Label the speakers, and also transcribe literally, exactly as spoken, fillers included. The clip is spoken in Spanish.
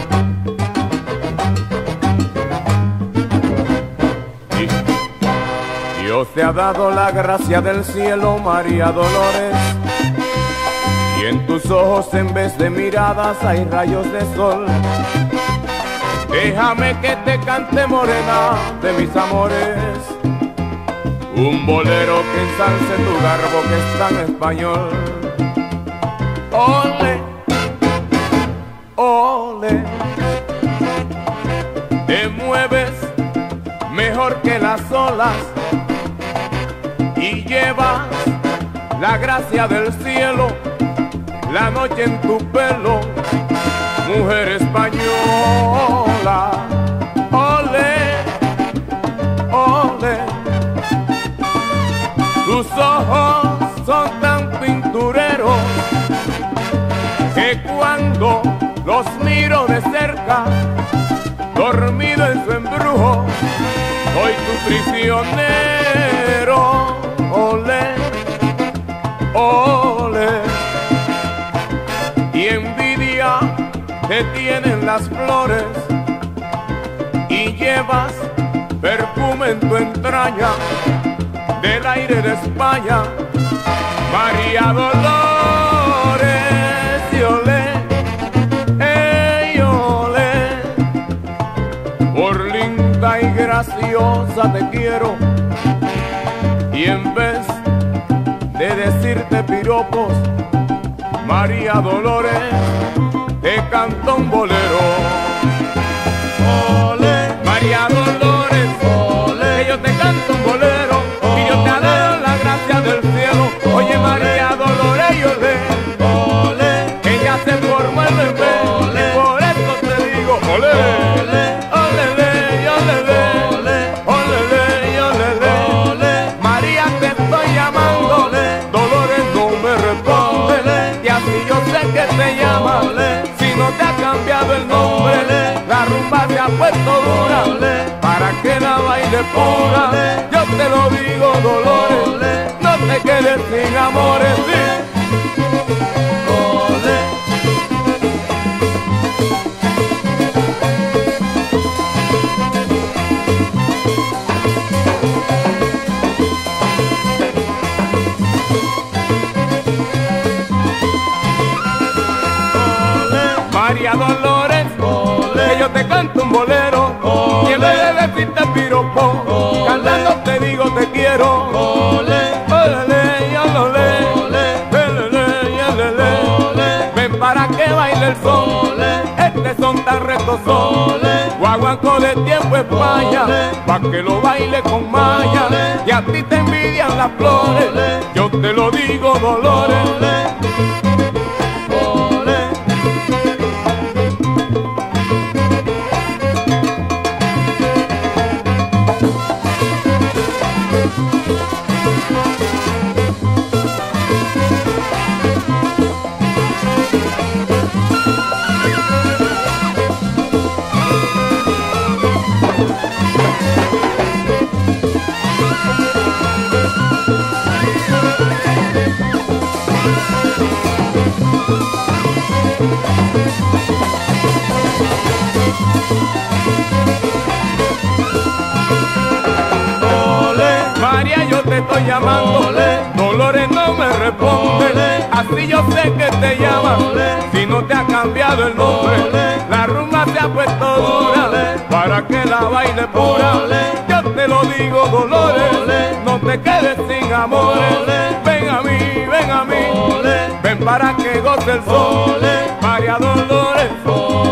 Speaker 1: Dios te ha dado la gracia del cielo, María Dolores, y en tus ojos en vez de miradas hay rayos de sol. Déjame que te cante, morena de mis amores, un bolero que ensalce tu garbo que es tan español. Ole, ole, te mueves mejor que las olas y llevas la gracia del cielo, la noche en tu pelo, mujer española. Ole, ole, tus ojos son tan pintureros que cuando los miro de cerca, dormido en su embrujo, soy tu prisionero. Ole, ole, y envidia te tienen las flores y llevas perfume en tu entraña del aire de España, María Dolores. Y ole, ey, ole, por linda y graciosa te quiero, y en vez de decirte piropos, María Dolores, te canto un bolero. Ole, María Dolores, ole, que yo te canto un bolero, y yo te adoro la gracia del cielo. Oye, María Dolores, y ole, ole, que ya se formó el bebé, y por eso te digo, ole, ole, ole, ole, ole, ole, ole, ole, María te estoy llamando, Dolores no me responde, y así yo sé que te llama, si no te ha cambiado el nombre, la rumba se ha puesto dura, para que la baile pura. Yo te lo digo, Dolores, no te quedes sin amores, sí. María Dolores, ole, que yo te canto un bolero, ole, y en vez de decirte piropo, ole, cantando te digo te quiero. Ole, ole, ole, ole, ole, ole, ven para que baile el sol, este son tan retosos, guaguancó de tiempo España, pa' que lo baile con maña, y a ti te envidian las flores, yo te lo digo, Dolores. María, yo te estoy llamando, ole, Dolores no me responde, ole, así yo sé que te llama, si no te ha cambiado el nombre, ole, la rumba se ha puesto dura, ole, para que la baile pura, ole, yo te lo digo, Dolores, ole, no te quedes sin amores, ole, ven a mí, ven a mí, ole, ven para que goce el sol, ole, María Dolores.